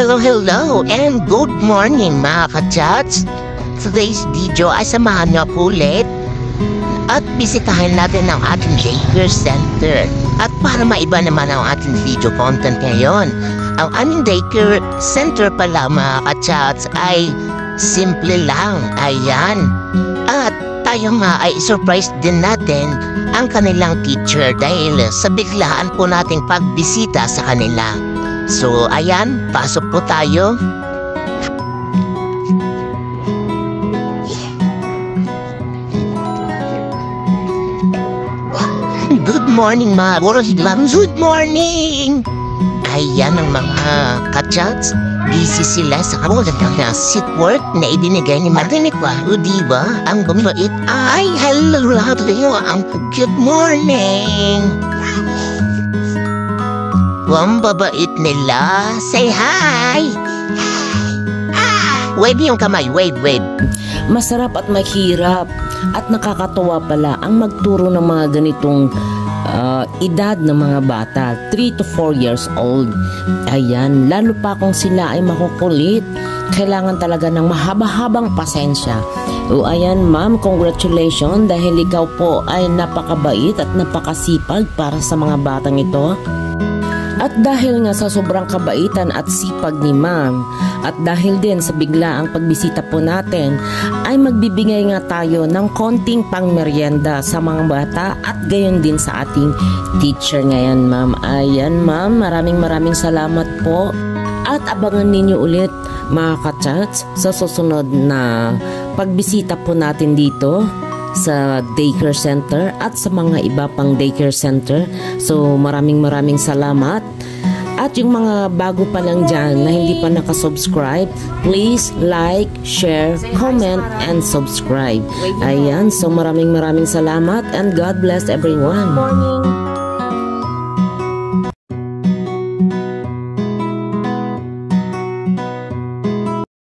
Hello, and good morning mga ka-chats. Today's video ay samahan niyo po ulit at bisitahin natin ang ating daycare center. At para maiba naman ang ating video content ngayon, ang aming daycare center pala mga ka-chats ay simple lang, ayan. At tayo nga ay surprise din natin ang kanilang teacher dahil sa biglaan po nating pagbisita sa kanila. So, ayan, pasok po tayo. Good morning, mga Boroslam. Good morning! Ayan ang mga ka-chats. Busy sila sa kamulat ng sit work na ibinigay ni Marinik Waho, diba? Ang bumait. Ay, hello, ang good morning! Ang babait nila. Say hi! Wave yung kamay. Wave. Masarap at mahirap at nakakatuwa pala ang magturo ng mga ganitong edad ng mga bata, 3 to 4 years old. Ayan, lalo pa kung sila ay makukulit. Kailangan talaga ng mahaba-habang pasensya. O ayan ma'am, congratulations dahil ikaw po ay napakabait at napakasipag para sa mga batang ito. At dahil nga sa sobrang kabaitan at sipag ni ma'am, at dahil din sa biglaang pagbisita po natin, ay magbibigay nga tayo ng konting pangmeryenda sa mga bata at gayon din sa ating teacher ngayon ma'am. Ayan ma'am, maraming salamat po. At abangan ninyo ulit mga ka-chats sa susunod na pagbisita po natin dito sa daycare center at sa mga iba pang daycare center. So maraming salamat. At yung mga bago pa lang dyan na hindi pa nakasubscribe, please like, share, comment, and subscribe. Ayan, so maraming salamat and God bless everyone. Good morning.